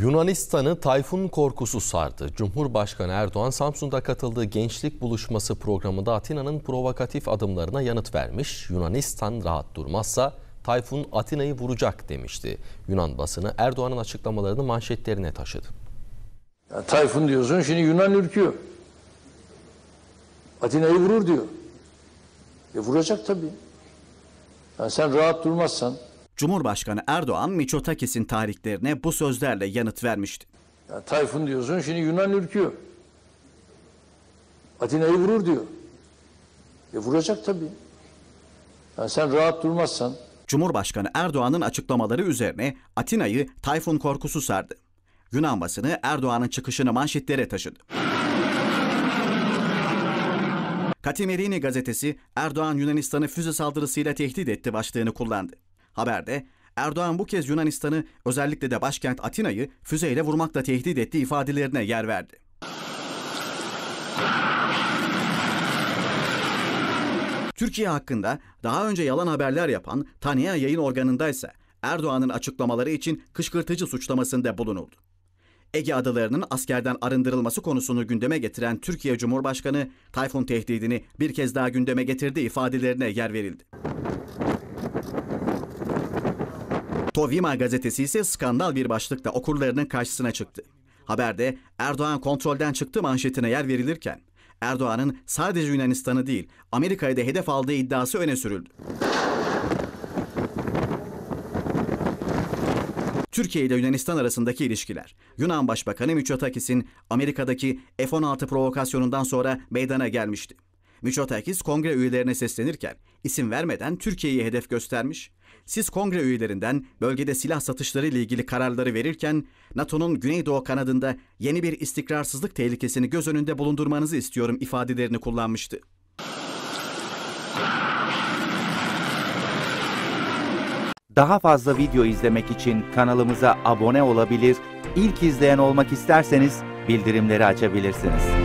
Yunanistan'ı tayfun korkusu sardı. Cumhurbaşkanı Erdoğan Samsun'da katıldığı gençlik buluşması programında Atina'nın provokatif adımlarına yanıt vermiş. Yunanistan rahat durmazsa tayfun Atina'yı vuracak demişti. Yunan basını Erdoğan'ın açıklamalarını manşetlerine taşıdı. Ya, tayfun diyorsun, şimdi Yunan ürküyor. Atina'yı vurur diyor. Vuracak tabii. Yani sen rahat durmazsan. Cumhurbaşkanı Erdoğan Mitsotakis'in tahriklerine bu sözlerle yanıt vermişti. Ya, tayfun diyorsun, şimdi Yunan ürküyor. Atina'yı vurur diyor. Vuracak tabii. Yani sen rahat durmazsan. Cumhurbaşkanı Erdoğan'ın açıklamaları üzerine Atina'yı tayfun korkusu sardı. Yunan basını Erdoğan'ın çıkışını manşetlere taşıdı. Kathimerini gazetesi Erdoğan Yunanistan'ı füze saldırısıyla tehdit etti başlığını kullandı. Haberde Erdoğan bu kez Yunanistan'ı, özellikle de başkent Atina'yı füzeyle vurmakla tehdit ettiği ifadelerine yer verdi. Türkiye hakkında daha önce yalan haberler yapan Tania yayın organındaysa Erdoğan'ın açıklamaları için kışkırtıcı suçlamasında bulunuldu. Ege adalarının askerden arındırılması konusunu gündeme getiren Türkiye Cumhurbaşkanı, tayfun tehdidini bir kez daha gündeme getirdiği ifadelerine yer verildi. Tovima gazetesi ise skandal bir başlıkla okurlarının karşısına çıktı. Haberde Erdoğan kontrolden çıktı manşetine yer verilirken, Erdoğan'ın sadece Yunanistan'ı değil, Amerika'yı da hedef aldığı iddiası öne sürüldü. Türkiye ile Yunanistan arasındaki ilişkiler, Yunan Başbakanı Mitsotakis'in Amerika'daki F-16 provokasyonundan sonra meydana gelmişti. Mitsotakis kongre üyelerine seslenirken isim vermeden Türkiye'yi hedef göstermiş. Siz kongre üyelerinden bölgede silah satışları ile ilgili kararları verirken NATO'nun Güneydoğu kanadında yeni bir istikrarsızlık tehlikesini göz önünde bulundurmanızı istiyorum ifadelerini kullanmıştı. Daha fazla video izlemek için kanalımıza abone olabilir, ilk izleyen olmak isterseniz bildirimleri açabilirsiniz.